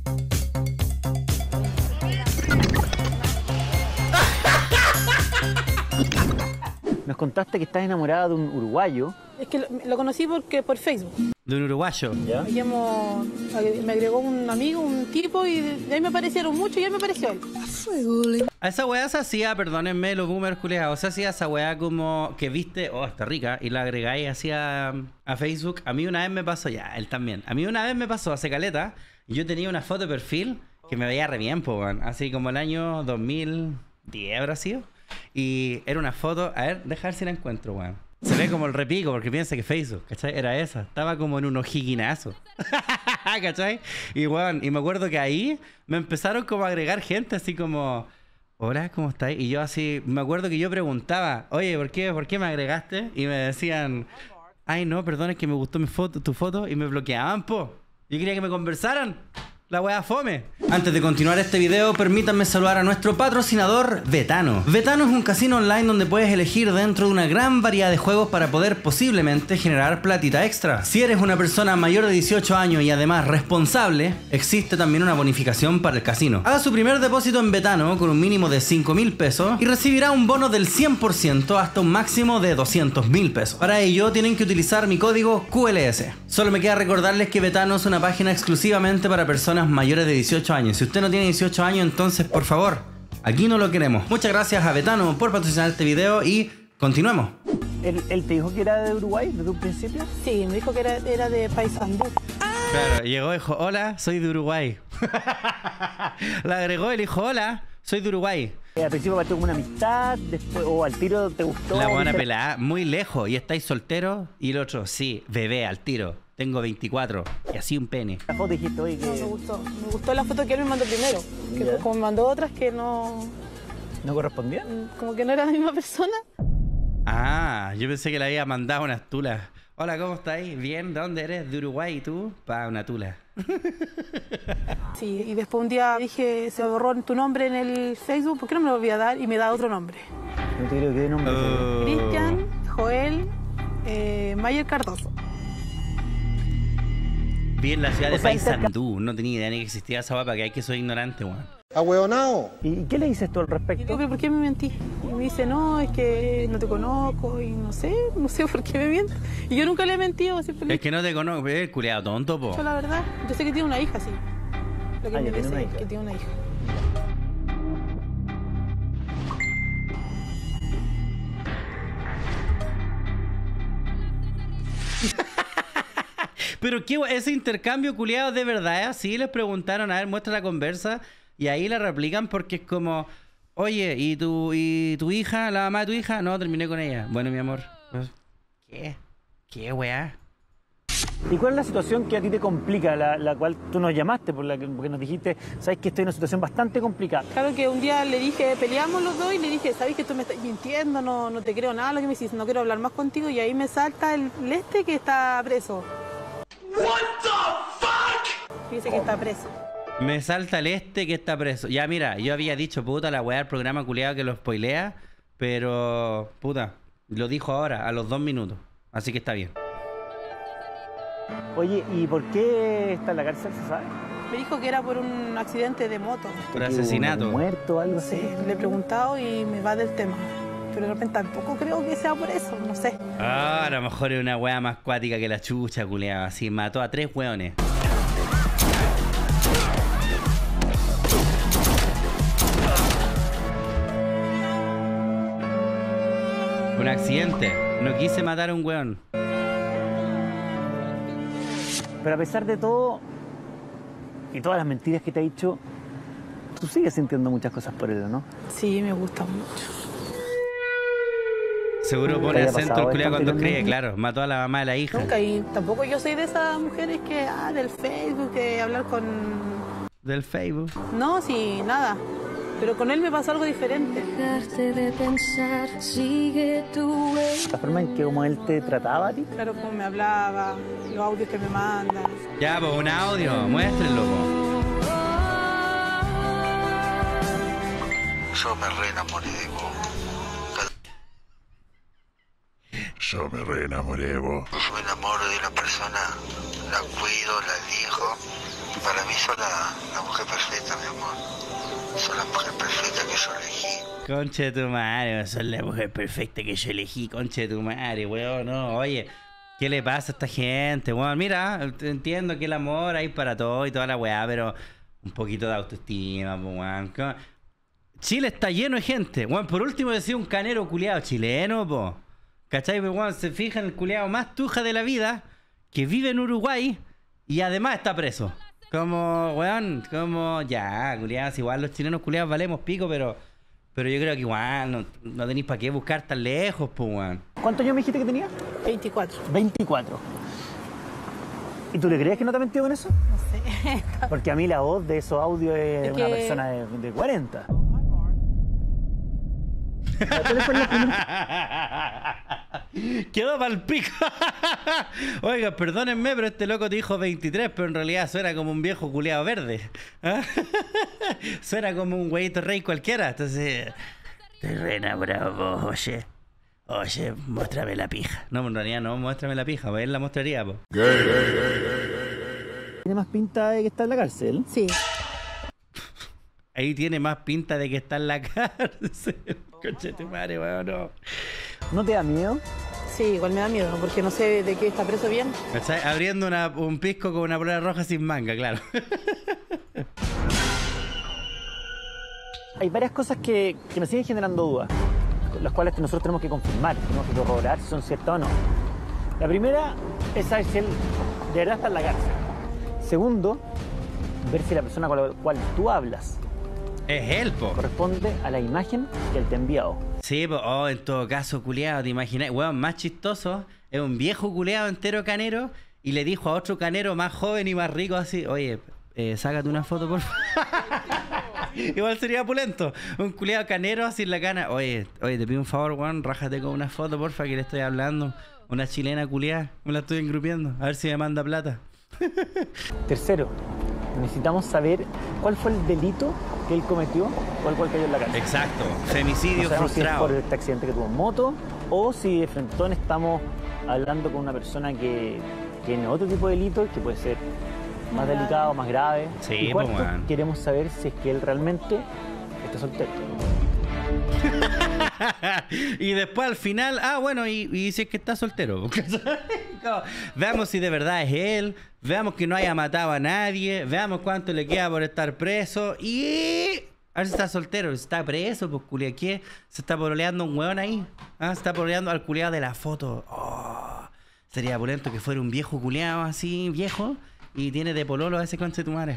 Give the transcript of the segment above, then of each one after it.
Nos contaste que estás enamorada de un uruguayo. Es que lo conocí por Facebook. De un uruguayo. ¿Ya? Me agregó un amigo, un tipo, y de ahí me aparecieron muchos y ahí me apareció él. A esa weá se hacía, perdónenme los boomers culiados, se hacía esa weá como que viste, oh, está rica, y la agregáis así a Facebook. A mí una vez me pasó, ya, él también. A mí una vez me pasó hace caleta, yo tenía una foto de perfil que me veía re bien, po, weón. Así como el año 2010 habrá sido. Y era una foto, a ver, deja ver si la encuentro, weón. Se ve como el repico porque piensa que Facebook, ¿cachai? Era esa, estaba como en un ojiguinazo. ¿Cachai? Y weón, y me acuerdo que ahí me empezaron como a agregar gente así como, hola, ¿cómo estáis? Y yo así, me acuerdo que yo preguntaba, oye, ¿por qué me agregaste? Y me decían, ay no, perdón, es que me gustó tu foto, y me bloqueaban, po. Yo quería que me conversaran. La wea fome. Antes de continuar este video, permítanme saludar a nuestro patrocinador, Betano. Betano es un casino online donde puedes elegir dentro de una gran variedad de juegos para poder posiblemente generar platita extra. Si eres una persona mayor de 18 años y además responsable, existe también una bonificación para el casino. Haga su primer depósito en Betano con un mínimo de 5.000 pesos y recibirá un bono del 100% hasta un máximo de 200.000 pesos. Para ello, tienen que utilizar mi código QLS. Solo me queda recordarles que Betano es una página exclusivamente para personas mayores de 18 años. Si usted no tiene 18 años, entonces por favor, aquí no lo queremos. Muchas gracias a Betano por patrocinar este video y continuemos. ¿Él te dijo que era de Uruguay desde un principio? Sí, me dijo que era de Paysandú. Claro, llegó y dijo, hola, soy de Uruguay. La agregó y le dijo, hola, soy de Uruguay. Al principio partió como una amistad, después, o al tiro te gustó. La buena pelada, muy lejos. ¿Y estáis solteros? Y el otro, sí, bebé, al tiro. Tengo 24 y así un pene. La foto dijiste, oye, que... No, me gustó la foto que él me mandó primero. Que Ya. como me mandó otras que no... ¿No correspondían? Como que no era la misma persona. Ah, yo pensé que le había mandado unas tulas. Hola, ¿cómo estáis? Bien, ¿de dónde eres? ¿De Uruguay? ¿Y tú? Pa, una tula. Sí, y después un día dije, se borró tu nombre en el Facebook, ¿por qué no me lo volví a dar? Y me da otro nombre. No te creo que de nombre. Cristian, Joel, Mayer Cardoso. Vi en la ciudad de O sea, Paysandú. No tenía idea ni que existía esa guapa, que hay que soy ignorante, weón. ¡Ahueonao! ¿Y qué le dices tú al Y le respecto? digo, ¿pero por qué me mentí? Y me dice, no, es que no te conozco y no sé por qué me miento. Y yo nunca le he mentido, siempre le he Es que no te conozco, culiado tonto, po. dicho la verdad. Yo sé que tiene una hija, sí. Lo que Ah, me ya tiene dice una es hija. que tiene una hija. Pero qué ese intercambio culiado de verdad es así. Les preguntaron, a ver, muestra la conversa. Y ahí la replican porque es como, oye, ¿y tu hija, la mamá de tu hija? No, terminé con ella. Bueno, mi amor. ¿Qué? ¿Qué, weá? ¿Y cuál es la situación que a ti te complica, la cual tú nos llamaste, porque nos dijiste, sabes que estoy en una situación bastante complicada? Claro que un día le dije, peleamos los dos y le dije, ¿sabes que tú me estás mintiendo? No te creo nada lo que me dices, no quiero hablar más contigo. Y ahí me salta el que está preso. What the fuck? Dice que está preso. Me salta el que está preso. Ya, mira, yo había dicho, puta, la weá del programa culiado que lo spoilea. Pero, puta, lo dijo ahora, a los 2 minutos. Así que está bien. Oye, ¿y por qué está en la cárcel, se sabe? Me dijo que era por un accidente de moto. Por asesinato. ¿Muerto o algo así? Sí, le he preguntado y me va del tema. Pero de repente tampoco creo que sea por eso, no sé. Ah, a lo mejor es una weá más cuática que la chucha, culiado. Así, mató a 3 weones. Un accidente. No quise matar a un weón. Pero a pesar de todo, y todas las mentiras que te ha dicho, tú sigues sintiendo muchas cosas por él, ¿no? Sí, me gusta mucho. Seguro ¿Te pone haya acento pasado el culiao esto cuando anteriormente? escribe, claro. Mató a la mamá de la hija. Nunca, y tampoco yo soy de esas mujeres que, del Facebook, que hablar con... Del Facebook. No, sí, nada. Pero con él me pasó algo diferente. Dejaste de pensar, sigue tu La forma en que como él te trataba a ti. Claro, como me hablaba, los audios que me mandan. Ya, pues un audio, muéstrenlo, po. Yo me re enamoré de vos. Yo me re enamoré de vos. Yo me enamoro de una persona, la cuido, la elijo para mí son la mujer perfecta, mi amor. Son la mujer perfecta que yo elegí. Conche de tu madre, son la mujer perfecta que yo elegí, conche de tu madre, weón, no, oye, ¿qué le pasa a esta gente, weón? Mira, entiendo que el amor hay para todo y toda la weá, pero un poquito de autoestima, weón. Chile está lleno de gente, weón, por último decía un canero culiado chileno, po. ¿Cachai? Pero weón, se fija en el culiado más tuja de la vida, que vive en Uruguay y además está preso. Como, weón, como, ya, culiados, igual los chilenos culiados valemos pico, pero yo creo que igual no tenéis para qué buscar tan lejos, pues, weón. ¿Cuántos años me dijiste que tenía? 24. 24. ¿Y tú le crees que no te ha mentido con eso? No sé. Porque a mí la voz de esos audios es Es una que- persona de 40. Quedó pa'l pico. Oiga, perdónenme, pero este loco te dijo 23, pero en realidad suena como un viejo culeado verde. ¿Ah? Suena como un güeyito rey cualquiera. Entonces, estoy re enamorado, vos, oye. Oye, muéstrame la pija. No, en realidad no, muéstrame la pija, pues él la mostraría, po. Tiene más pinta de que está en la cárcel. Sí. Ahí tiene más pinta de que está en la cárcel. Conche tu madre, weón, no. ¿No te da miedo? Sí, igual me da miedo, porque no sé de qué está preso bien. ¿Cachai? Abriendo un pisco con una polera roja sin manga, claro. Hay varias cosas que nos siguen generando dudas, las cuales nosotros tenemos que confirmar, tenemos que corroborar si son ciertas o no. La primera es saber si él de verdad está en la cárcel. Segundo, ver si la persona con la cual tú hablas Es él, po. corresponde a la imagen que él te ha enviado. Sí, pues, oh, en todo caso, culeado, ¿te imaginas? Weón, más chistoso, es un viejo culeado entero canero y le dijo a otro canero más joven y más rico así, oye, sácate una foto, por favor. Igual sería pulento. Un culeado canero así en la cana. Oye, te pido un favor, weón, rájate con una foto, porfa, que le estoy hablando. Una chilena culeada, me la estoy engrupiendo, a ver si me manda plata. Tercero, necesitamos saber cuál fue el delito que él cometió o el cual cayó en la cárcel. Exacto, femicidio No sabemos si es frustrado. por este accidente que tuvo en moto o si de frentón estamos hablando con una persona que tiene otro tipo de delito que puede ser más delicado, más grave. Sí, y cuarto, pues, weón. queremos saber si es que él realmente está soltero. Y después al final, bueno, y si es que está soltero. Como, veamos si de verdad es él, veamos que no haya matado a nadie, veamos cuánto le queda por estar preso y a ver si está soltero, si está preso, pues culia, ¿qué? Se está pololeando un hueón ahí. Se está pololeando al culiado de la foto. Oh, sería pulento que fuera un viejo culiado así, viejo, y tiene de pololo a ese conche tu madre.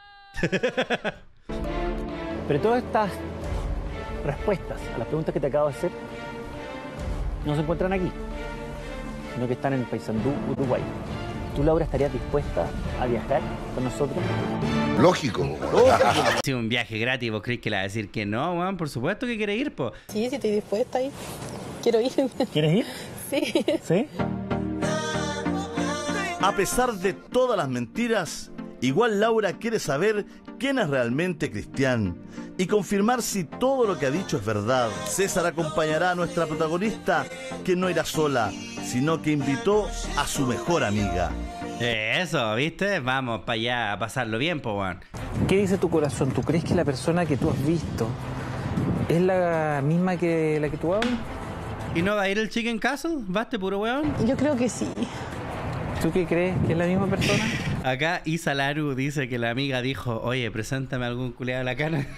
Pero todas estas respuestas a las preguntas que te acabo de hacer no se encuentran aquí, sino que están en Paysandú, Uruguay. ¿Tú, Laura, estarías dispuesta a viajar con nosotros? Lógico. Si un viaje gratis, ¿vos crees que le va a decir que no, weón? Por supuesto que quiere ir, po. Sí, sí, estoy dispuesta a ir. Quiero ir. ¿Quieres ir? Sí. ¿Sí? A pesar de todas las mentiras, igual Laura quiere saber quién es realmente Cristian y confirmar si todo lo que ha dicho es verdad. César acompañará a nuestra protagonista, que no irá sola, sino que invitó a su mejor amiga. Eso, ¿viste? Vamos para allá a pasarlo bien, po, weón. ¿Qué dice tu corazón? ¿Tú crees que la persona que tú has visto es la misma que la que tú hablas? ¿Y no va a ir el Chicken Castle? ¿Va este puro weón? Yo creo que sí. ¿Tú qué crees que es la misma persona? Acá Isa Laru dice que la amiga dijo, oye, preséntame a algún culiado de la cana.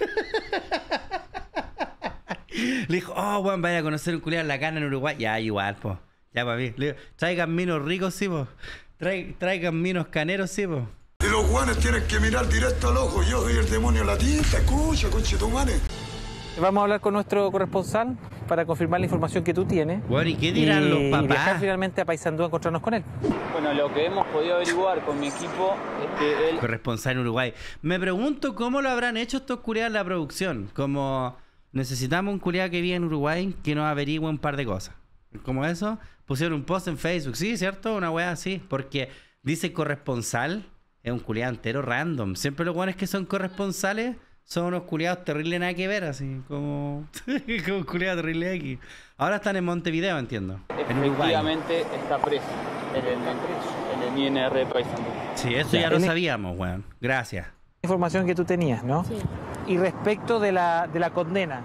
Le dijo, weón, vaya a conocer un culiado de la cana en Uruguay. Ya, igual, po. Ya, para mí. Le digo, traigan minos ricos, sí, po. Traigan minos caneros, sí, po. Y los guanes tienen que mirar directo al ojo. Yo soy el demonio de la tinta, escucha, conchetumanes. Vamos a hablar con nuestro corresponsal para confirmar la información que tú tienes. Bueno, ¿y qué dirán los Y viajar papás? finalmente a Paysandú a encontrarnos con él. Bueno, lo que hemos podido averiguar con mi equipo es que él Corresponsal en Uruguay. Me pregunto cómo lo habrán hecho estos culiados en la producción. Como necesitamos un culiado que vive en Uruguay que nos averigüe un par de cosas. Como eso, pusieron un post en Facebook. Sí, ¿cierto? Una wea así. Porque dice corresponsal, es un culiado entero random. Siempre los buenos que son corresponsales son unos culiados terribles nada que ver, así como un culiado terrible aquí. Ahora están en Montevideo, entiendo. En Uruguay. efectivamente está preso en el mi NR de Paysandú. Sí, eso ya lo sabíamos, weón. Gracias. Información que tú tenías, ¿no? Sí. Y respecto de la condena.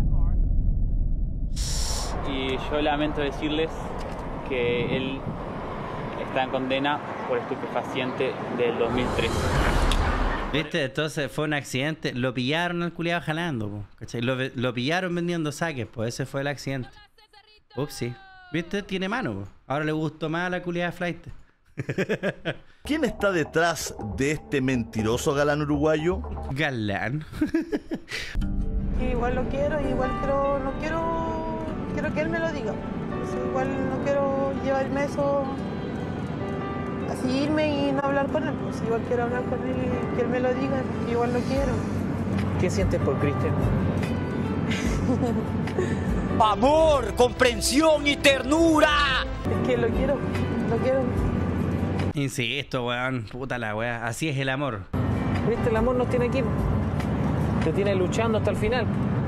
Y yo lamento decirles que él está en condena por estupefaciente del 2013. ¿Viste? Entonces fue un accidente. Lo pillaron al culiado jalando, po, ¿cachai? Lo pillaron vendiendo saques, pues ese fue el accidente. Ups, sí. ¿Viste? Tiene mano, po. Ahora le gustó más a la culiada flight. ¿Quién está detrás de este mentiroso galán uruguayo? Galán. Igual lo quiero, igual quiero que él me lo diga. O sea, igual no quiero llevarme eso, así irme y no hablar con él. Pues igual quiero hablar con él y que él me lo diga, igual lo quiero. ¿Qué sientes por Cristian? Amor, comprensión y ternura. Es que lo quiero. Insisto, weón. Puta la weá. Así es el amor. ¿Viste? El amor nos tiene aquí. Te tiene luchando hasta el final.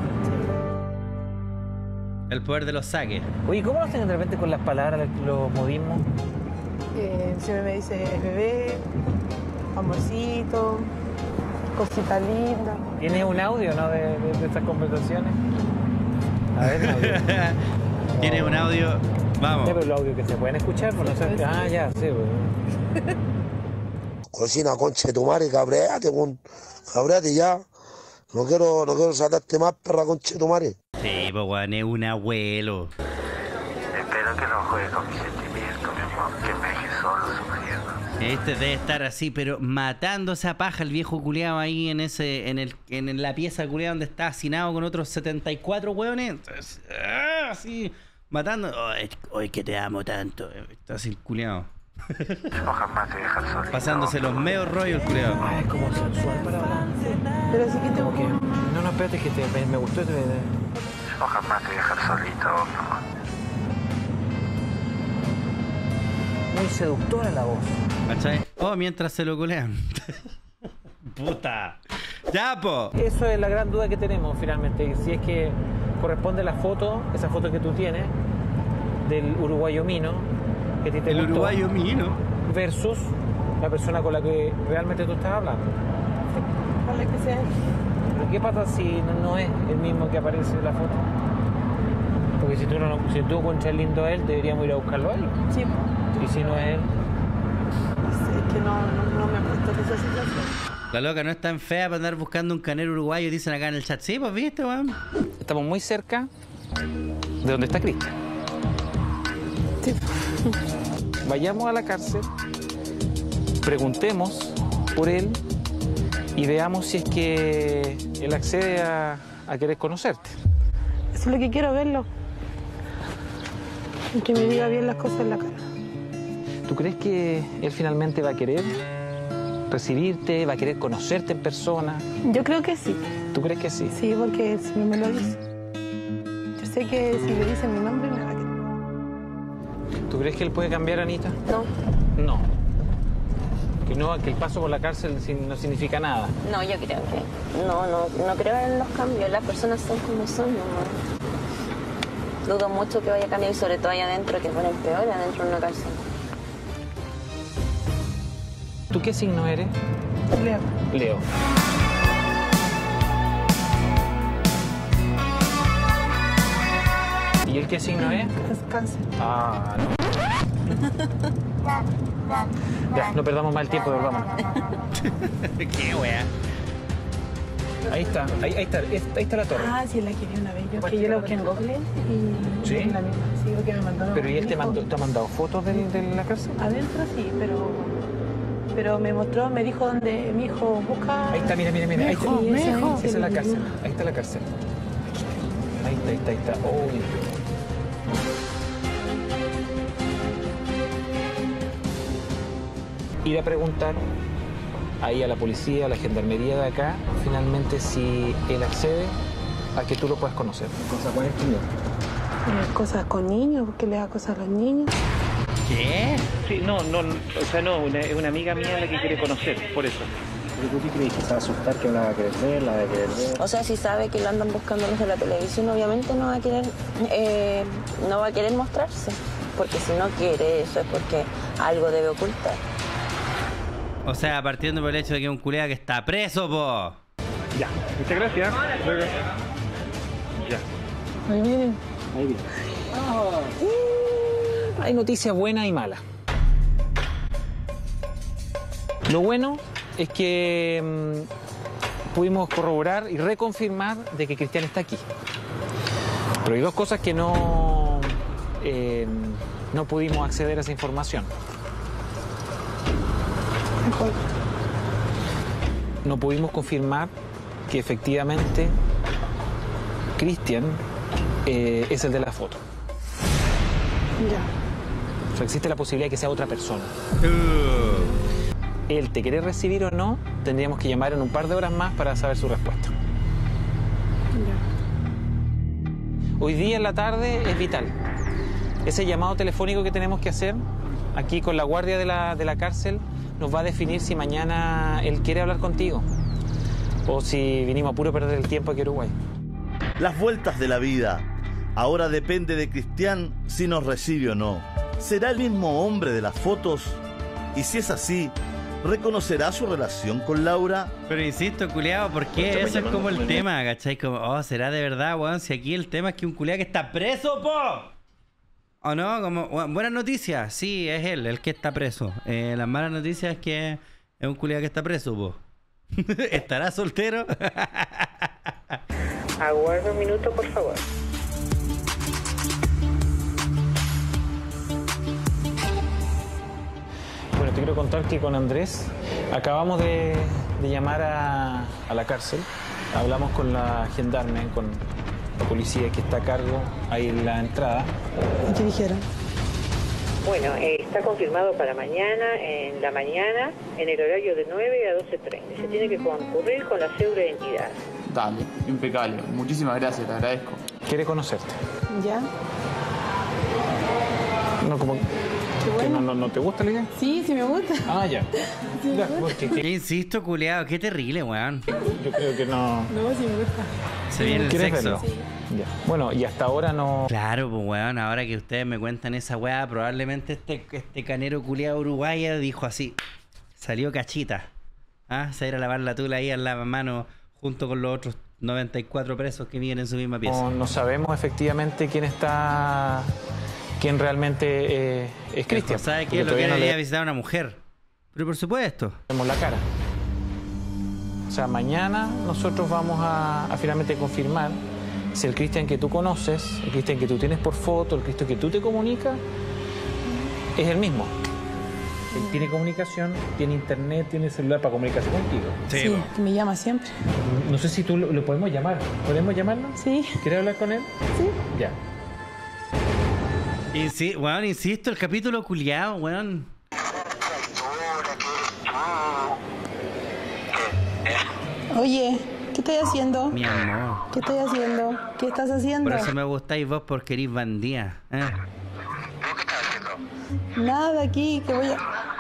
El poder de los saques. Oye, ¿cómo lo hacen de repente con las palabras, los modismos? Siempre me dice bebé, amorcito, cosita linda. ¿Tienes un audio, no, de estas conversaciones? A ver, audio. ¿Tienes un audio? Vamos. Sí, pero los audios que se pueden escuchar, pues no sé. Ah, ya, sí, pues. Cocina, conche tu madre, cabreate ya. No quiero saltarte más, perra, conche tu madre. Sí, pues weón, es un abuelo. Espero que no juegue con mis sentimientos, mi amor, que me deje solo sufriendo. Este debe estar así, pero matando esa paja el viejo culiado ahí en la pieza culiada donde está hacinado con otros 74 hueones. Entonces, así, matando. Hoy que te amo tanto. Está así el culiado. No jamás te dejas solito. Pasándose los medios rollos el culiado. Ah, es como sensual para hablar. Pero sí que tengo ¿Qué? No, espérate, que me gustó. No jamás te dejas solito, mi amor. Muy seductora la voz. ¿Cachai? Oh, mientras se lo culean. Puta. Ya, po. Eso es la gran duda que tenemos finalmente. Si es que corresponde la foto, esa foto que tú tienes, del uruguayo Mino, que te El gustó, uruguayo Mino, versus la persona con la que realmente tú estás hablando. Ojalá que sea él. ¿Pero qué pasa si no es el mismo que aparece en la foto? Porque si tú encuentras lindo a él, deberíamos ir a buscarlo a él. Sí. Y si no es él. Es que no me he puesto en esa situación. la loca no es tan fea para andar buscando un canero uruguayo, dicen acá en el chat. Sí, pues viste, weón. Estamos muy cerca de donde está Cristian. Sí. Vayamos a la cárcel, preguntemos por él y veamos si es que él accede a querer conocerte. Eso es lo que quiero, verlo. Y que me diga bien las cosas en la cara. ¿Tú crees que él finalmente va a querer recibirte, va a querer conocerte en persona? Yo creo que sí. ¿Tú crees que sí? Sí, porque si no me lo dice. Yo sé que si le dicen mi nombre me va a querer. ¿Tú crees que él puede cambiar, Anita? No. No. Que el paso por la cárcel no significa nada. No, yo creo que no creo en los cambios. Las personas son como son. No. Dudo mucho que vaya a cambiar, y sobre todo allá adentro, que ponen peor adentro de una cárcel. ¿Tú qué signo eres? Leo. Leo. ¿Y él qué signo es? Es cáncer. Ah, no. Ya, no perdamos más el tiempo, volvámonos. Qué wea. Ahí está la torre. Ah, sí, la quería una vez. Yo la busqué en Google y... ¿Sí? La misma. Sí, creo que me mandó... ¿Pero y él te ha mandado fotos de la cárcel? Adentro sí, pero me mostró, me dijo donde mi hijo busca... Ahí está, mira. Ahí está. Mijo. Esa es la cárcel. Ahí está la cárcel. Ahí está. Oh, ir a preguntar ahí a la policía, a la gendarmería de acá, finalmente si él accede a que tú lo puedas conocer. ¿Cuál es tu miedo? Cosas con niños, porque le da cosas a los niños. ¿Qué? Sí, no, es una amiga mía la que quiere conocer, por eso. ¿Tú qué crees? ¿Que se va a asustar, que la va a querer ver, la va a querer ver? O sea, si sabe que lo andan buscando los de la televisión, obviamente no va a querer mostrarse. Porque si no quiere eso es porque algo debe ocultar. O sea, partiendo por el hecho de que es un culiao que está preso, po. Ya, muchas gracias. Ya. Ahí viene. Ahí viene. Hay noticias buenas y malas. Lo bueno es que pudimos corroborar y reconfirmar de que Cristian está aquí. Pero hay dos cosas que no pudimos acceder a esa información. No pudimos confirmar que efectivamente Cristian es el de la foto. Ya. O sea, existe la posibilidad de que sea otra persona. Él te quiere recibir o no, tendríamos que llamar en un par de horas más para saber su respuesta. Ya. Hoy día en la tarde es vital. Ese llamado telefónico que tenemos que hacer aquí con la guardia de la cárcel nos va a definir si mañana él quiere hablar contigo o si vinimos a puro perder el tiempo aquí en Uruguay. Las vueltas de la vida. Ahora depende de Cristian si nos recibe o no. ¿Será el mismo hombre de las fotos? Y si es así, ¿reconocerá su relación con Laura? Pero insisto, culiao, ¿por qué? Eso es como el tema, ¿cachai? Como, oh, ¿será de verdad, weón? Si aquí el tema es que un culiao que está preso, po. ¿O no? Como, bueno, buenas noticias, sí, es él, el que está preso. Las malas noticias es que es un culiao que está preso, po. ¿Estará soltero? Aguarda un minuto, por favor. Bueno, te quiero contar que con Andrés acabamos de llamar a la cárcel. Hablamos con la gendarme, con la policía que está a cargo ahí en la entrada. ¿Y qué dijeron? Bueno, está confirmado para mañana, en la mañana, en el horario de 9 a 12:30. Se tiene que concurrir con la cédula de identidad. Dale, impecable. Muchísimas gracias, te agradezco. Quiere conocerte. ¿Ya? No, como... Qué bueno. ¿No te gusta la idea? Sí, sí me gusta. Ah, ya. Sí me gusta. Yo insisto, culiao, qué terrible, weón. Yo creo que no... No, sí me gusta. Se viene el ¿Quieres sexo. verlo? Sí. Ya. Bueno, y hasta ahora no... Claro, pues weón, ahora que ustedes me cuentan esa weá, probablemente este canero culiao uruguayo dijo así, salió cachita. ¿Ah? Se va a ir a lavar la tula ahí al lavamano junto con los otros 94 presos que viven en su misma pieza. No sabemos efectivamente quién realmente es Cristian. ¿Sabe qué? Lo que era ir a visitar a una mujer. Pero por supuesto. Vemos la cara. O sea, mañana nosotros vamos a finalmente confirmar si el Cristian que tú conoces, el Cristian que tú tienes por foto, el Cristian que tú te comunicas, es el mismo. Él tiene comunicación, tiene internet, tiene celular para comunicarse contigo. Sí, me llama siempre. No sé si tú lo podemos llamar. ¿Podemos llamarlo? Sí. ¿Quieres hablar con él? Sí. Ya. Weón, insisto, el capítulo culiao, weón. Oye, ¿qué estoy haciendo? Mi amor. ¿Qué estoy haciendo? ¿Qué estás haciendo? Por eso me gustáis vos, porque eres bandía. Nada aquí, que voy a...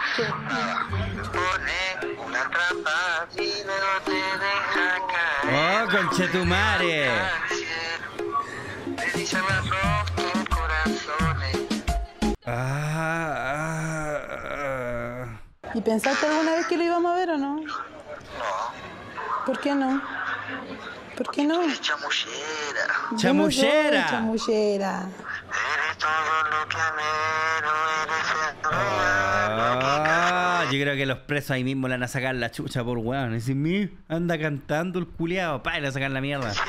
¡Oh, conchetumare! ¿Y pensaste alguna vez que lo íbamos a ver o no? No. ¿Por qué no? ¿Por qué no? Eres chamullera. ¡Chamullera! Yo no soy chamullera. Eres todo lo que anhelo, eres Yo creo que los presos ahí mismo le van a sacar la chucha por weón. Y decir, anda cantando el culiao, pa, y le van a sacar la mierda. quiero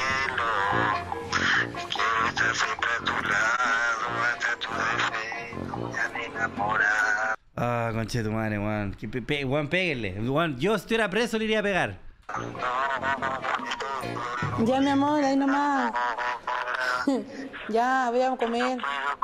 estar siempre a tu lado, hasta tu defecto, ya me enamora. Ah, conchetumare, weón. Weón, péguenle. Weón, yo si estuviera preso le iría a pegar. Ya, mi amor, ahí nomás. Ya, voy a comer.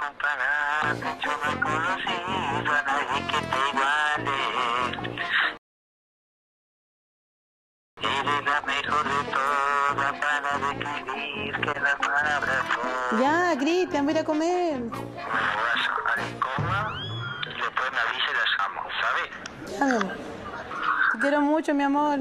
Ya, Cristian, voy a ir a comer. Después me avisa y la llamo, ¿sabes? Ya, mi amor. Te quiero mucho, mi amor.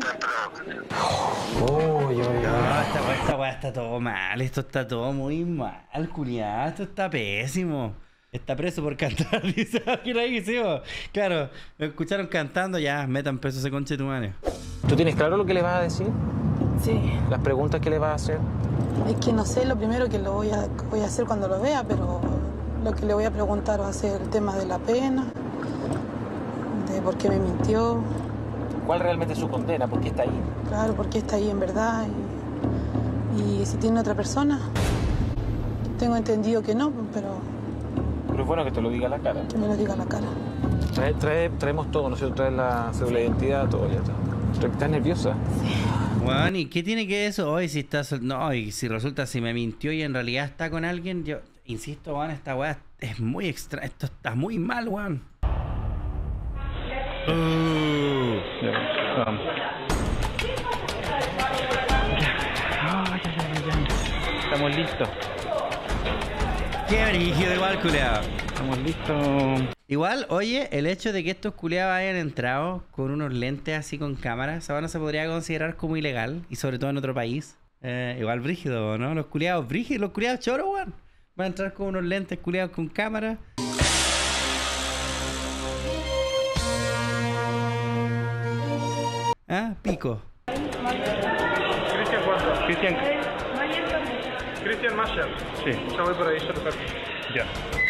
Esta weá está todo mal. Esto está todo muy mal, culiado. Esto está pésimo. Está preso por cantar, dice ahí, sí, claro, me escucharon cantando, ya, metan preso ese conche tu madre. ¿Tú tienes claro lo que le vas a decir? Sí. ¿Las preguntas que le vas a hacer? Es que no sé lo primero que voy a hacer cuando lo vea, pero lo que le voy a preguntar va a ser el tema de la pena, de por qué me mintió. ¿Cuál realmente es su condena? ¿Por qué está ahí? Claro, por qué está ahí en verdad. Y si tiene otra persona. Tengo entendido que no, pero es bueno que te lo diga a la cara. Que me lo diga a la cara. Traemos todo, ¿no es cierto? Traes la cédula de identidad, todo ya está. ¿Estás nerviosa? Sí. Bueno, ¿y qué tiene que eso hoy si estás... No, y si resulta, si me mintió y en realidad está con alguien, yo insisto, weón, esta weá es muy extraña. Esto está muy mal, weón. Estamos listos. Qué brígido igual, culeado. Estamos listos. Igual, oye, el hecho de que estos culeados hayan entrado con unos lentes así con cámaras, ¿sabes? No se podría considerar como ilegal, y sobre todo en otro país. Igual brígido, ¿no? Los culeados brígidos, los culeados choros, weón. Van a entrar con unos lentes culeados con cámara. Ah, pico. Cristian Mayer. Sí. Ya voy por ahí, yo lo cargo. Ya.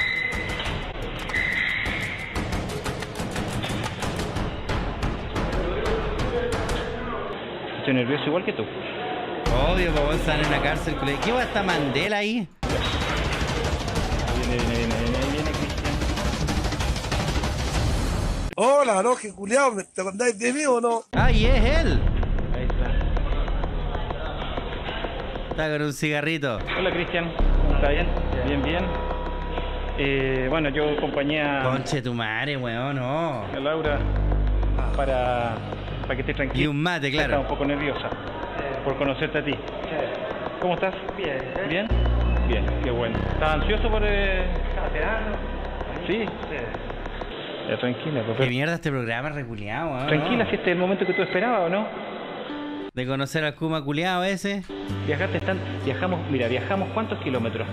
Estoy nervioso igual que tú. Obvio, pues estar en la cárcel. ¿Qué va esta Mandela ahí? Viene Cristian. Hola, ¿no? Que culiao, ¿te acordáis de mí o no? ¡Ay, es él! Ahí está. Está con un cigarrito. Hola, Cristian. ¿Está bien? Bien. Bueno, yo acompañé a... Conche tu madre, weón, no. A Laura para que estés tranquila. Y un mate, claro. Está un poco nerviosa por conocerte a ti. ¿Cómo estás? Bien. ¿Bien? Bien, qué bueno. ¿Estás ansioso por...? ¿Sí? Ya, tranquila, papá. ¿Qué mierda este programa reculeado, weón? Tranquila, si este es el momento que tú esperabas, ¿o no? De conocer al Kuma culeado ese. Viajamos ¿cuántos kilómetros?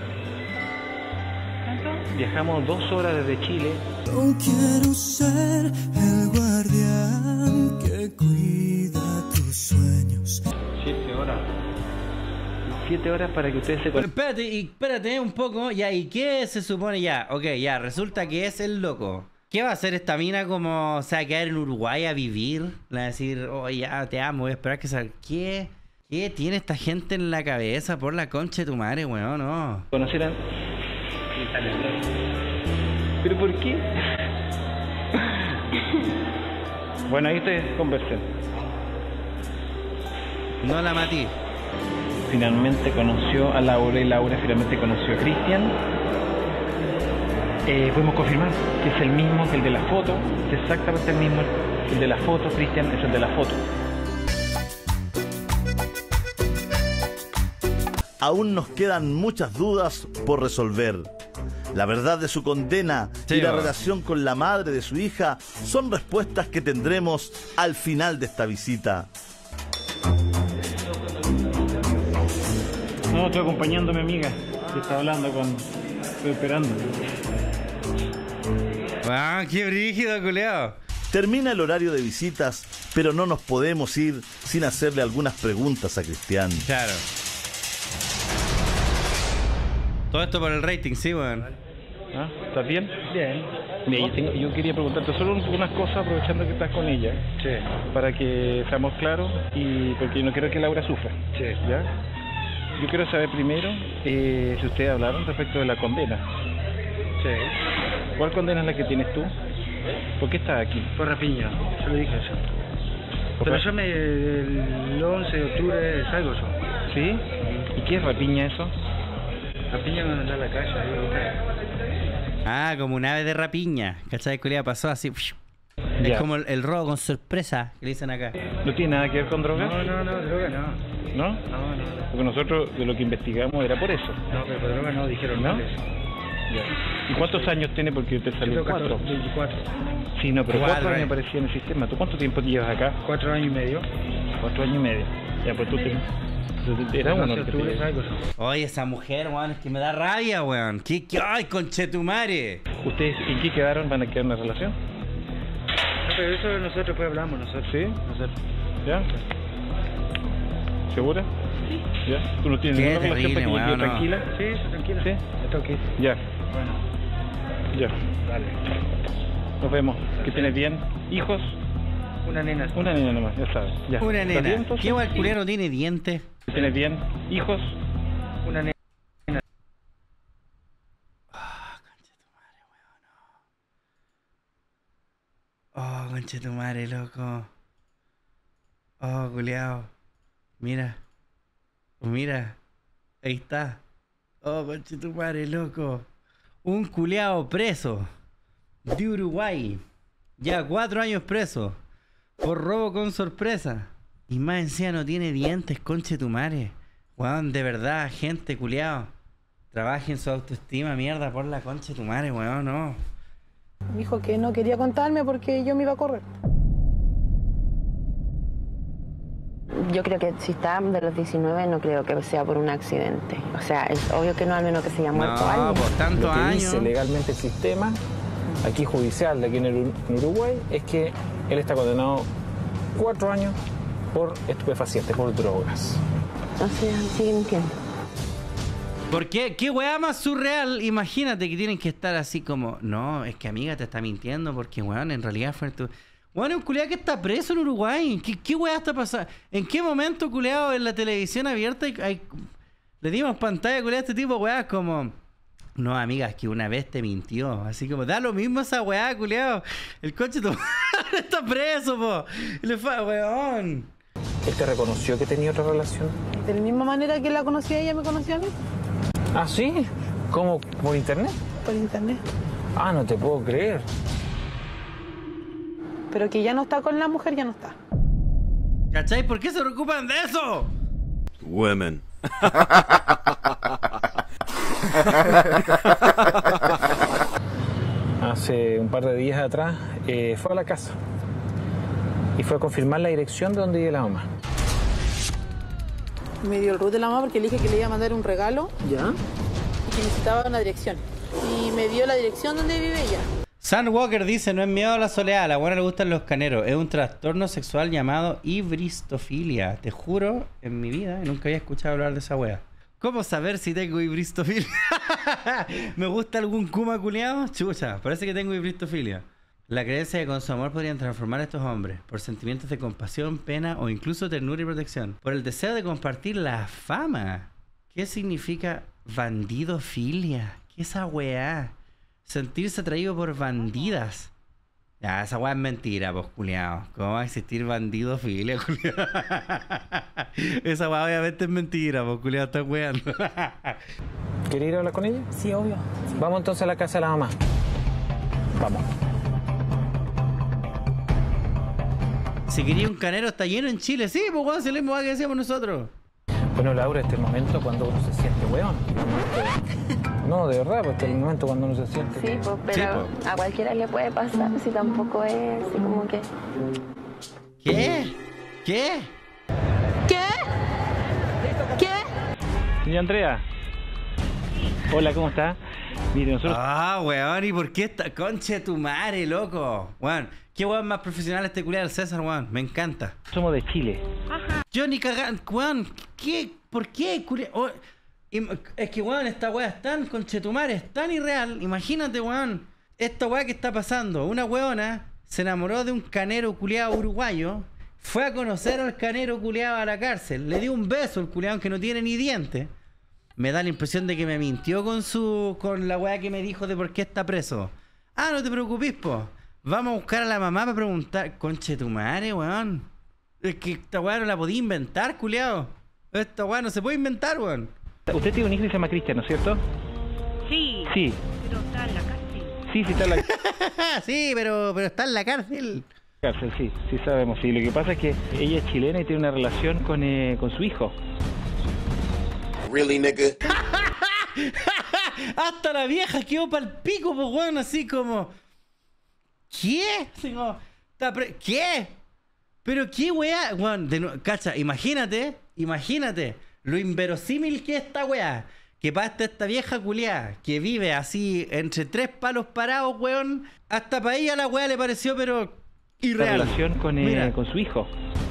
Viajamos 2 horas desde Chile. No quiero ser el guardián que cuida tus sueños. 7 horas. 7 horas para que ustedes se... Pero espérate un poco. Ya, ¿y qué se supone ya? Ok, ya, resulta que es el loco. ¿Qué va a hacer esta mina como, o sea, quedar en Uruguay a vivir? Le va a decir, oh, ya, te amo, voy a esperar que salga. ¿Qué tiene esta gente en la cabeza por la concha de tu madre, weón? No. ¿Conocieran? ¿Pero por qué? Bueno, ahí ustedes conversen. No la matí. Finalmente conoció a Laura y Laura finalmente conoció a Cristian. Pudimos confirmar que es el mismo que el de la foto, es exactamente el mismo que el de la foto. Cristian es el de la foto. Aún nos quedan muchas dudas por resolver. La verdad de su condena y la relación con la madre de su hija son respuestas que tendremos al final de esta visita. No, estoy acompañando a mi amiga que está hablando estoy esperando. ¡Ah, qué brígido, culeado! Termina el horario de visitas, pero no nos podemos ir sin hacerle algunas preguntas a Cristian. Claro. Todo esto por el rating, sí, weón. ¿Ah? ¿Estás bien? Bien. Mira, yo quería preguntarte solo unas cosas aprovechando que estás con ella. Sí. Para que seamos claros y porque no quiero que Laura sufra. Sí. ¿Ya? Yo quiero saber primero si ustedes hablaron respecto de la condena. Sí. ¿Cuál condena es la que tienes tú? ¿Por qué estás aquí? Por rapiña, yo le dije eso. Pero yo el 11 de octubre salgo yo. ¿Sí? ¿Y qué es rapiña eso? Rapiña cuando anda a la calle, ahí usted. Ah, como un ave de rapiña. ¿Cachai? Que pasó así. Ya. Es como el robo con sorpresa que le dicen acá. ¿No tiene nada que ver con drogas? No, droga no. ¿No? No. Porque nosotros de lo que investigamos era por eso. No, pero por droga no, dijeron ¿no? No. Ya. ¿Y cuántos años tiene? Porque te salió 4. 24. Sí, no, pero 4 Igual, años aparecía en el sistema. ¿Tú cuánto tiempo llevas acá? 4 años y medio. 4 años y medio. Ya, pues tú era uno el que te... Oye, esa mujer, weón, es que me da rabia, weón. ¡Ay, conchetumare! ¿Ustedes en qué quedaron? ¿Van a quedar en una relación? No, pero eso nosotros pues hablamos, nosotros. ¿Sí? Nosotros. ¿Ya? ¿Segura? Sí. ¿Ya? ¿Tú no tienes ninguna relación para que yo quede tranquila? Sí, tranquila. ¿Sí? Estoy aquí. Ya. Bueno. Ya. Dale. Nos vemos. ¿Que tienes bien? ¿Hijos? Una nena. Una nena nomás, ya sabes. Ya. Una nena. Bien, ¿Qué igual culero tiene dientes? ¿Que tienes bien? ¿Hijos? Una nena. Oh, conchetumare, loco. Oh, culiao. Mira. Mira. Ahí está. Oh, conchetumare, loco. Un culiao preso. De Uruguay. Ya 4 años preso. Por robo con sorpresa. Y más encima no tiene dientes, conchetumare. Weón, de verdad, gente, culiao. Trabajen su autoestima, mierda, por la conchetumare, weón, no. Me dijo que no quería contarme porque yo me iba a correr. Yo creo que si está de los 19 no creo que sea por un accidente. O sea, es obvio que no, al menos que se haya muerto alguien. Por tantos Lo que años. dice legalmente el sistema, aquí judicial de aquí en Uruguay, es que él está condenado 4 años por estupefacientes, por drogas. O sea, sí, entiendo. ¿Por qué? ¿Qué weá más surreal? Imagínate que tienen que estar así como... No, es que amiga te está mintiendo porque, weón, en realidad fue tu... Weón, un culiado que está preso en Uruguay. ¿Qué weá está pasando? ¿En qué momento, culiado, en la televisión abierta le dimos pantalla, culiado, a este tipo, weá, como... No, amiga, es que una vez te mintió. Así como, da lo mismo esa weá, culiado. El coche está preso, po. Y le fue, weón. ¿Él te reconoció que tenía otra relación? De la misma manera que la conocía ella, me conoció a mí. ¿Ah, sí? ¿Cómo? ¿Por internet? Por internet. Ah, no te puedo creer. Pero que ya no está con la mujer, ya no está. ¿Cachai? ¿Por qué se preocupan de eso? Women. Hace un par de días atrás fue a la casa y fue a confirmar la dirección de donde vive la mamá. Me dio el root de la mamá porque le dije que le iba a mandar un regalo. ¿Ya? Y que necesitaba una dirección. Y me dio la dirección donde vive ella. Sam Walker dice, no es miedo a la soledad, a la buena le gustan los caneros. Es un trastorno sexual llamado hibristofilia. Te juro, en mi vida nunca había escuchado hablar de esa wea. ¿Cómo saber si tengo hibristofilia? ¿Me gusta algún kuma culiado? Chucha, parece que tengo hibristofilia. La creencia de que con su amor podrían transformar a estos hombres por sentimientos de compasión, pena o incluso ternura y protección. Por el deseo de compartir la fama. ¿Qué significa bandidofilia? ¿Qué es esa weá? Sentirse atraído por bandidas. Ya, esa weá es mentira, pues, culiao. ¿Cómo va a existir bandidofilia, culiao? Esa weá obviamente es mentira, pues, culiao, está weando. ¿Quieres ir a hablar con ella? Sí, obvio. Sí. Vamos entonces a la casa de la mamá. Vamos. Si quería un canero, está lleno en Chile. Sí, pues, weón, si es la misma weá que decíamos nosotros. Bueno, Laura, este es el momento cuando uno se siente weón. No, de verdad, pues este es el momento cuando uno se siente... Sí, pues, pero sí, pues, a cualquiera le puede pasar, si tampoco es así como que... ¿Qué? ¿Qué? ¿Qué? ¿Qué? Señora Andrea. Hola, ¿cómo está? Mire, nosotros... Ah, weón, ¿y por qué está? Conche tu madre, loco. Weón, qué weón más profesional este culiado del César, weón. Me encanta. Somos de Chile. Ajá. Yo ni cagando, weón. ¿Qué? ¿Por qué, culiado? Oh, es que, weón, esta weá es tan conchetumare, es tan irreal. Imagínate, weón, esta weá que está pasando. Una weona se enamoró de un canero culiado uruguayo, fue a conocer al canero culiado a la cárcel, le dio un beso al culiado que no tiene ni dientes. Me da la impresión de que me mintió con la weá que me dijo de por qué está preso. Ah, no te preocupes, po. Vamos a buscar a la mamá para preguntar. Conchetumare, weón. Es que esta weá no la podía inventar, culiado. Esta weá no se puede inventar, weón. Usted tiene un hijo que se llama Cristian, ¿no es cierto? Sí. Sí. Pero está en la cárcel. Sí, está en la sí, pero está en la cárcel. Cárcel, sí, sí sabemos. Sí, lo que pasa es que ella es chilena y tiene una relación con su hijo. Really, nigga. Hasta la vieja quedó pa'l pico, pues, weón, así como... ¿Qué? Así como, ¿qué? Pero qué weá, weón, cacha, imagínate lo inverosímil que es esta weá. Que pasa esta vieja culiada que vive así entre 3 palos parados, weón. Hasta para ella la weá le pareció, pero irreal. La relación con su hijo.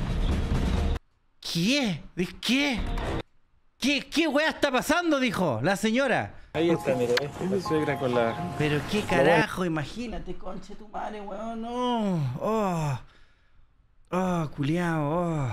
¿Qué? ¿Qué? ¿Qué weá está pasando? Dijo la señora. Ahí está, mire, la suegra con la... Pero qué carajo, imagínate, conche tu madre, weón, no. Oh, culiao, oh.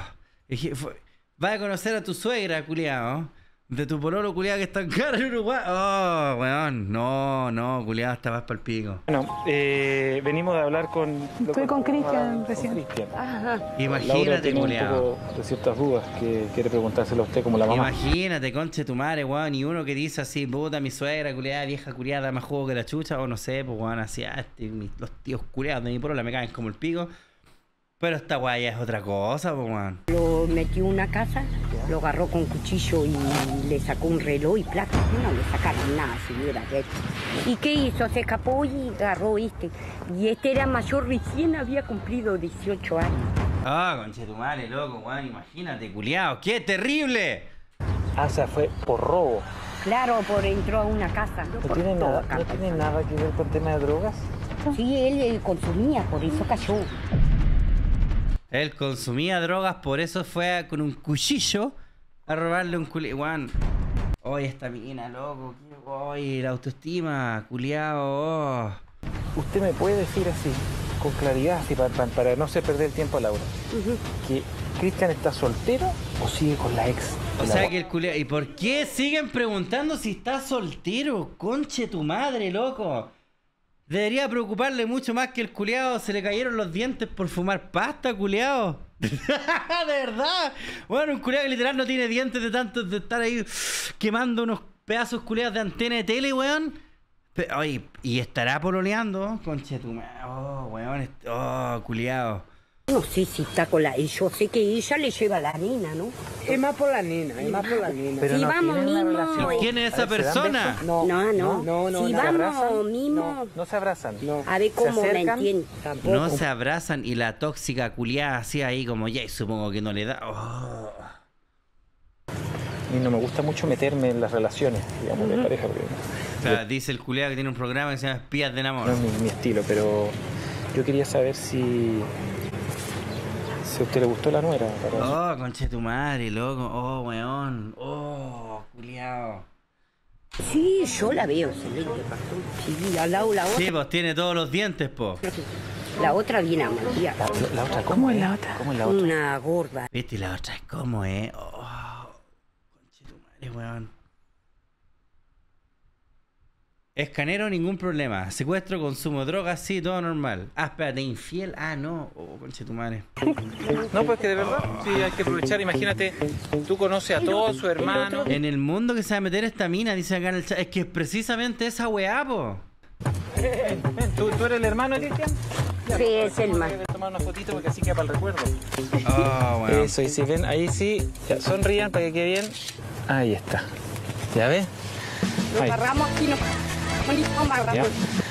Va a conocer a tu suegra, culiao. De tu pololo, culiao, que está en cara en Uruguay. Oh, weón, no, culiao, estabas pa'l pico. Bueno, venimos de hablar con... Estoy con Cristian recién. Imagínate, culiao. De ciertas dudas que quiere preguntárselo a usted como la mamá. Imagínate, conche tu madre, weón, y uno que dice así, puta, mi suegra, culiada, vieja culiada, da más juego que la chucha, o no sé, pues weón, así, los tíos culiados de mi polola me caen como el pico. Pero esta guaya es otra cosa, pues, weón. Lo metió en una casa, lo agarró con cuchillo y le sacó un reloj y plata. No le sacaron nada, señora. ¿Y qué hizo? Se escapó y agarró este. Y este era mayor, recién había cumplido 18 años. Ah, conchetumare, loco, weón, imagínate, culiao. ¡Qué terrible! O sea, fue por robo. Claro, entró a una casa. ¿No tiene nada que ver con tema de drogas? Sí, él consumía, por eso cayó. Él consumía drogas, por eso fue con un cuchillo a robarle un culiao. Weón. Oye, esta mina, loco. Oye, la autoestima, culiao. Usted me puede decir así, con claridad, así, para no hacer perder el tiempo a Laura, que Cristian está soltero o sigue con la ex. O sea que el culiao... ¿Y por qué siguen preguntando si está soltero? Conche tu madre, loco. Debería preocuparle mucho más que el culiao se le cayeron los dientes por fumar pasta, culiao. De verdad. Bueno, un culiao que literal no tiene dientes de tanto de estar ahí quemando unos pedazos culiados de antena de tele, weón. Oye, y estará pololeando, conchetumare. Oh, weón, culiao. No sé si está con la... Yo sé que ella le lleva a la nena, ¿no? Es más por la nena, Pero si no vamos mismo... ¿Quién es esa persona? No. Si vamos mismo... No se abrazan. A ver cómo me entiende. No se abrazan y la tóxica culiada así ahí como ya, y supongo que no le da... Oh. Y no me gusta mucho meterme en las relaciones, digamos, de pareja. Porque... O sea, dice el culiado que tiene un programa que se llama Espías del Amor. No es mi estilo, pero yo quería saber si a usted le gustó la nuera. Oh, conche tu madre, loco. Oh, weón. Oh, culiao. Sí, yo la veo, excelente, pastor. Sí, al lado la otra. Sí, pues tiene todos los dientes, po. La otra viene a María. ¿La otra cómo es la otra? ¿Cómo es la otra? Una gorda. Viste, y la otra es como, Oh, conche tu madre, weón. Escanero, ningún problema. Secuestro, consumo de drogas, sí, todo normal. Ah, espérate, infiel. Ah, no. Oh, conche tu madre. No, pues que de verdad, sí, hay que aprovechar. Imagínate, tú conoces a todos, su hermano. En el mundo que se va a meter esta mina, dice acá en el chat. Es que es precisamente esa weá, po. Ven, ¿tú eres el hermano de Cristian? Sí, es el más. Voy a tomar una fotito porque así queda para el recuerdo. Oh, bueno. Eso, y si ven, ahí sí, ya, sonrían para que quede bien. Ahí está. ¿Ya ves? Lo agarramos aquí, nos agarramos.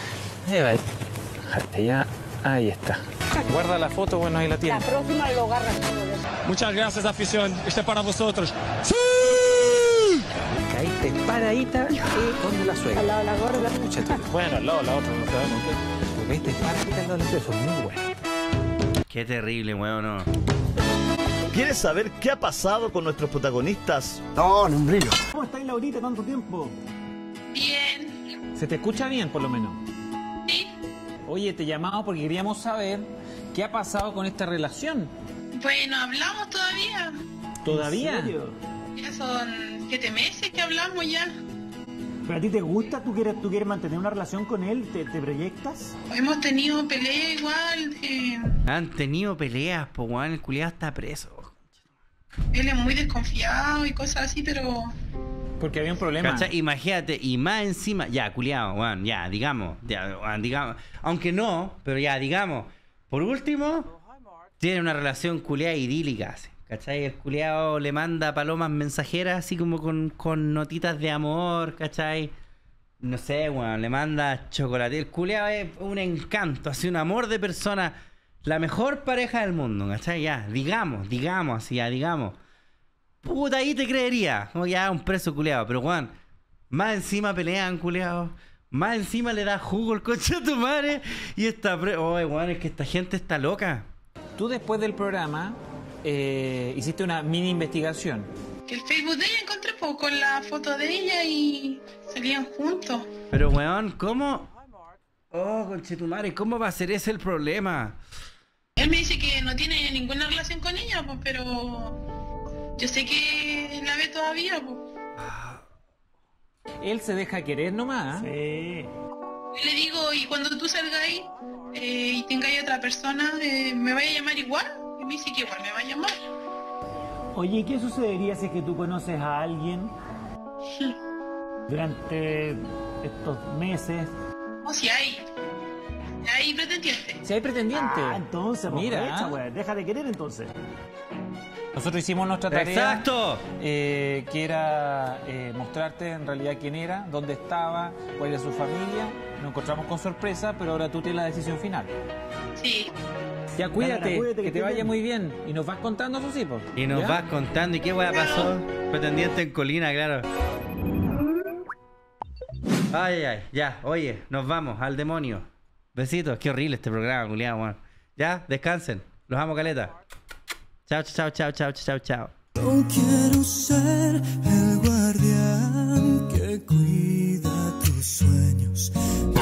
Ya, ahí está. Guarda la foto, bueno, ahí la tienes. La próxima lo agarras. Muchas gracias, afición. Este es para vosotros. ¡Sí! Caíste paradita con la suegra. Al lado de la gorda. Bueno, al lado de la otra, no sabemos qué. Porque caíste paradita al lado de la suegra, son muy buenos. Qué terrible, weón, no. ¿Quieres saber qué ha pasado con nuestros protagonistas? No, ni un brillo. ¿Cómo estáis, Laurita, tanto tiempo? Bien. ¿Se te escucha bien, por lo menos? Sí. Oye, te llamamos porque queríamos saber qué ha pasado con esta relación. Bueno, hablamos todavía. ¿Todavía? ¿En serio? Ya son 7 meses que hablamos ya. ¿Pero a ti te gusta? ¿Tú quieres mantener una relación con él? ¿Te proyectas? Hemos tenido pelea igual. Han tenido peleas, po, weón. El culiado está preso. Él es muy desconfiado y cosas así, pero... Porque había un problema. ¿Cachai? Imagínate, y más encima... Ya, culiado, weón, ya, digamos. Aunque no, pero ya, digamos. Por último, tiene una relación culiada idílica, así. ¿Cachai? El culiao le manda palomas mensajeras así como con notitas de amor, ¿cachai? No sé, weón, le manda chocolate. El culiao es un encanto, así un amor de persona. la mejor pareja del mundo, ¿cachai? Ya, digamos así, ya, digamos. Puta, ahí te creería. Como ya un preso culeado. Pero, weón, más encima pelean, culeados. Más encima le da jugo el coche a tu madre. Y esta... Oye, weón, es que esta gente está loca. Tú después del programa hiciste una mini investigación. Que el Facebook de ella encontré con la foto de ella y salían juntos. Pero, weón, ¿cómo? Oh, conchetumare, ¿cómo va a ser ese el problema? Él me dice que no tiene ninguna relación con ella, pues, pero yo sé que la ve todavía, pues. Él se deja querer nomás. Sí. Le digo, y cuando tú salgáis y tengáis otra persona, ¿me vaya a llamar igual? Y me dice que igual me va a llamar. Oye, ¿qué sucedería si es que tú conoces a alguien durante estos meses? No, si hay pretendiente. Si hay pretendiente. Ah, entonces, mira, deja de querer entonces. Nosotros hicimos nuestra tarea. ¡Exacto! Que era mostrarte en realidad quién era, dónde estaba, cuál era su familia. Nos encontramos con sorpresa, pero ahora tú tienes la decisión final. Sí. Ya, cuídate, que te vaya muy bien. Y nos vas contando, eso sí, pues. Y nos vas contando. ¿Y qué weá pasó? Pretendiente en Colina, claro. Ay, ya, oye, nos vamos al demonio. Besitos, qué horrible este programa, culiado, weón. Ya, descansen. Los amo, caleta. Chao. No quiero ser el guardián que cuida tus sueños.